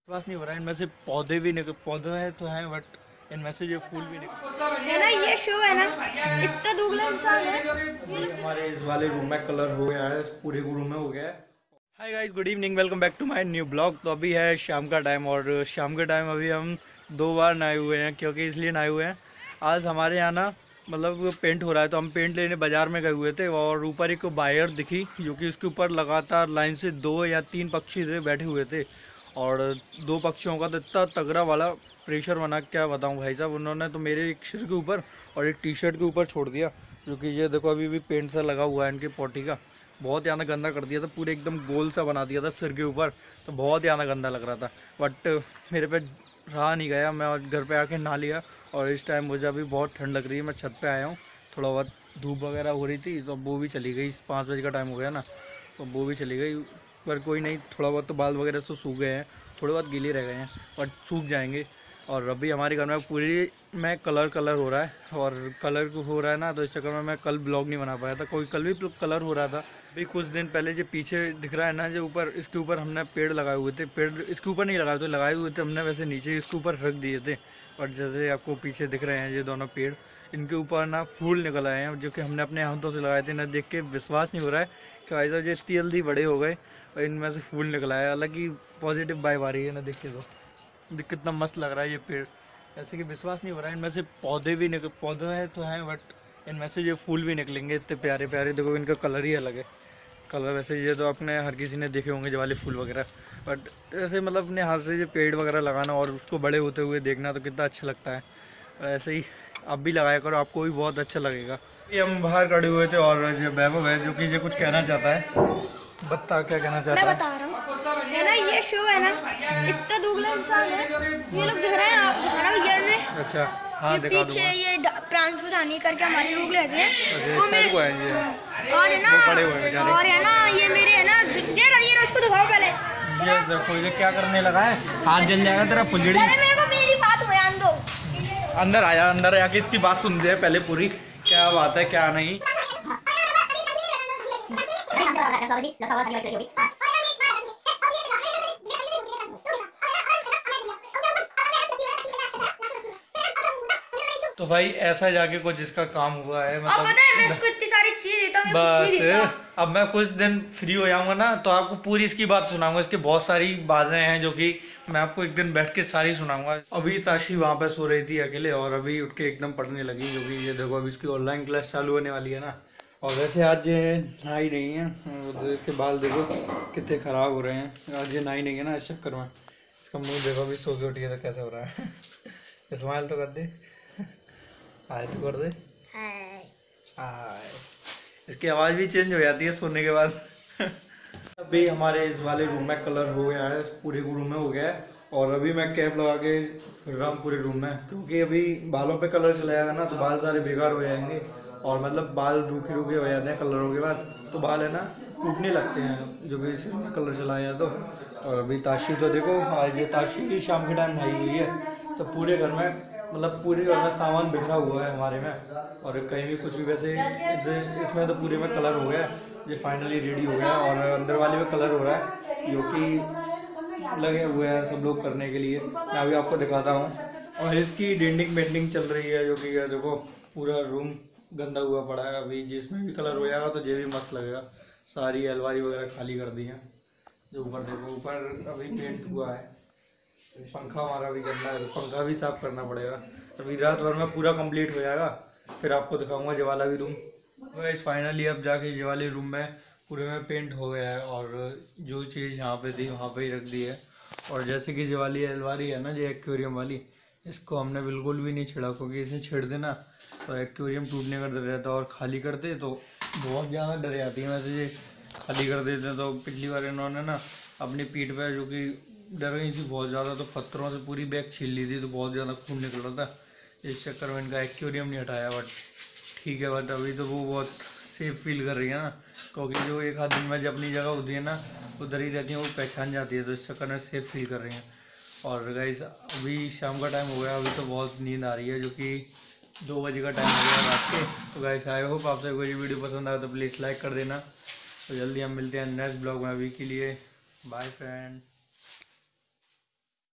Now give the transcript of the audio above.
विश्वास नहीं हो रहा है, इनमें से पौधे भी निकल, पौधे हैं तो हैं बट इनमें से ये फूल भी निकल है ना। ये शो है ना, इतना दुबला इंसान है। हमारे इस वाले रूम में कलर हो गया है, पूरे रूम में हो गया है। Hi guys, good evening, welcome back to my new blog. तो अभी है शाम का टाइम और शाम के टाइम अभी हम 2 बार नहाए हुए हैं। क्योंकि इसलिए नहाए हुए हैं, आज हमारे यहाँ ना मतलब पेंट हो रहा है, तो हम पेंट लेने बाज़ार में गए हुए थे और ऊपर एक वायर दिखी जो कि उसके ऊपर लगातार लाइन से 2 या 3 पक्षी थे बैठे हुए थे। और 2 पक्षियों का तो इतना तगड़ा वाला प्रेशर बना, क्या बताऊँ भाई साहब। उन्होंने तो मेरे एक सिर के ऊपर और एक टी शर्ट के ऊपर छोड़ दिया, जो कि ये देखो अभी भी पेंट सा लगा हुआ है इनकी पॉटी का। बहुत ज़्यादा गंदा कर दिया था, पूरे एकदम गोल सा बना दिया था सिर के ऊपर, तो बहुत ज़्यादा गंदा लग रहा था। बट मेरे पे रहा नहीं गया, मैं घर पे आके नहा लिया। और इस टाइम मुझे अभी बहुत ठंड लग रही है, मैं छत पे आया हूँ। थोड़ा बहुत धूप वगैरह हो रही थी तो वो भी चली गई, 5 बजे का टाइम हो गया ना, तो वो भी चली गई। पर कोई नहीं, थोड़ा बहुत तो बाल वगैरह तो सूख गए हैं, थोड़े बहुत गीले रह गए हैं बट सूख जाएंगे। और अभी हमारे घर में पूरी में कलर हो रहा है, और कलर हो रहा है ना, तो इस चक्कर में मैं कल ब्लॉग नहीं बना पाया था। कोई कल भी कलर हो रहा था। अभी कुछ दिन पहले जो पीछे दिख रहा है ना, जो ऊपर, इसके ऊपर हमने पेड़ लगाए हुए थे। पेड़ इसके ऊपर नहीं लगाए थे, लगाए हुए थे हमने वैसे नीचे इसके ऊपर रख दिए थे। और जैसे आपको पीछे दिख रहे हैं ये दोनों पेड़, इनके ऊपर ना फूल निकल आए हैं, जो कि हमने अपने हाथों से लगाए थे ना। देख के विश्वास नहीं हो रहा है कि भाई साहब ये इतनी जल्दी बड़े हो गए और इनमें से फूल निकल आया। हालांकि पॉजिटिव वाइब आ रही है ना, देख के तो कितना मस्त लग रहा है ये पेड़। ऐसे कि विश्वास नहीं हो रहा है, इनमें से पौधे भी निकल, पौधे हैं तो हैं बट इनमें से ये फूल भी निकलेंगे, इतने प्यारे प्यारे। देखो इनका कलर ही अलग है। कलर वैसे ये तो अपने हर किसी ने देखे होंगे, जो वाले फूल वगैरह। बट ऐसे मतलब अपने हाथ से ये पेड़ वगैरह लगाना और उसको बड़े होते हुए देखना तो कितना अच्छा लगता है। और ऐसे ही आप भी लगाया करो, आपको भी बहुत अच्छा लगेगा। ये हम बाहर खड़े हुए थे और जो वैभव है, जो कि ये कुछ कहना चाहता है। बता, क्या कहना चाहता है? मैं बता रहा हूँ, है ना। ये शो है ना, इतना दुबला इंसान है। ये लोग दिख रहे हैं, दिखाना भैया ने। अच्छा, हाँ, ये दिखा पीछे दूंगा। ये प्रांशु धानी करके हमारे लोग लेते हैं। अच्छा, वो इस मेरे साइड को है ये। और है ना, वो खड़े हुए हैं बेचारे। और है ना ये मेरे है ना, ये उसको दिखाओ पहले। ये देखो ये क्या करने लगा है, हाथ जल जाएगा तेरा फुलझड़ी। पहले मेरे को मेरी बात बयान दो। अंदर आया, अंदर आके इसकी बात सुनते हैं पहले पूरी, क्या बात है क्या नहीं। तो भाई ऐसा जाके कुछ जिसका काम हुआ है, अब पता है मैं इसको इतनी सारी चीजें देता हूँ, कुछ नहीं देता। बस अब मैं कुछ दिन फ्री हो जाऊंगा ना, तो आपको पूरी इसकी बात सुनाऊंगा। इसकी बहुत सारी बातें हैं जो कि मैं आपको एक दिन बैठ के सारी सुनाऊंगा। अभी ताशी वहां पे सो रही थी अकेले और अभी उठ के एकदम पढ़ने लगी, जो कि ये देखो अभी इसकी ऑनलाइन क्लास चालू होने वाली है ना। और वैसे आज ये नहाई नहीं है, तो इसके बाल देखो कितने खराब हो रहे हैं। आज ये नहाई नहीं है ना, इस चक्कर में इसका मुंह देखो अभी सो के उठी है तो कैसे हो रहा है। स्माइल तो कर दे, हाय तो कर दे, हाय। इसकी आवाज़ भी चेंज हो जाती है सोने के बाद। अभी हमारे इस वाले रूम में कलर हो गया है, पूरे रूम में हो गया है। और अभी मैं कैप लगा के फिर रहा हूँ पूरे रूम में, क्योंकि अभी बालों पे कलर चला जाएगा ना तो बाल सारे बेकार हो जाएंगे। और मतलब बाल रूखे रूखे हो जाते हैं कलरों के बाद, तो बाल है ना टूटने लगते हैं, जो भी सिर में कलर चलाया तो। और अभी ताशी तो देखो, आज ये ताशी की शाम के टाइम नहाई हुई है, तो पूरे घर में मतलब पूरे घर में सामान बिखरा हुआ है हमारे में। और कहीं भी कुछ भी, वैसे इसमें तो पूरे में कलर हो गया है, ये फाइनली रेडी हो गया है। और अंदर वाले में कलर हो रहा है, जो कि लगे हुए हैं सब लोग करने के लिए। मैं अभी आपको दिखाता हूँ। और इसकी डेंटिंग पेंटिंग चल रही है, जो कि देखो पूरा रूम गंदा हुआ पड़ा है। अभी जिसमें भी कलर हो जाएगा तो ये भी मस्त लगेगा। सारी अलमारी वगैरह खाली कर दी है। जो ऊपर देखो, ऊपर अभी पेंट हुआ है। पंखा हमारा भी गंदा है, तो पंखा भी साफ करना पड़ेगा। अभी रात भर में पूरा कंप्लीट हो जाएगा, फिर आपको दिखाऊंगा ये वाला भी रूम। तो इस फाइनली अब जाके ये वाले रूम में पूरे में पेंट हो गया है, और जो चीज़ यहाँ पे थी वहाँ पे ही रख दी है। और जैसे कि ये वाली अलमारी है ना, जो एक्वेरियम वाली, इसको हमने बिल्कुल भी नहीं छेड़ा, क्योंकि इसे छेड़ देना तो एक्वेरियम टूटने का डर रहता है। और खाली करते तो बहुत ज़्यादा डर जाती है। वैसे ये खाली कर देते तो पिछली बार इन्होंने ना अपनी पीठ पे, जो कि डर गई थी बहुत ज़्यादा, तो पत्थरों से पूरी बैग छील ली थी, तो बहुत ज़्यादा खून निकल रहा था। इस चक्कर में इनका एक्वेरियम नहीं हटाया। बट ठीक है, बट अभी तो वो बहुत सेफ फील कर रही है ना, क्योंकि जो एक आध दिन में जब अपनी जगह होती है ना, उधर ही रहती हैं, वो पहचान जाती है, तो इस चक्कर में सेफ फील कर रही हैं। और गाइस अभी शाम का टाइम हो गया, अभी तो बहुत नींद आ रही है, जो कि 2 बजे का टाइम हो गया रात के। तो गाइस आई होप आप सबको ये वीडियो पसंद आया तो प्लीज़ लाइक कर देना। तो जल्दी हम मिलते हैं नेक्स्ट ब्लॉग में। अभी के लिए बाय फ्रेंड।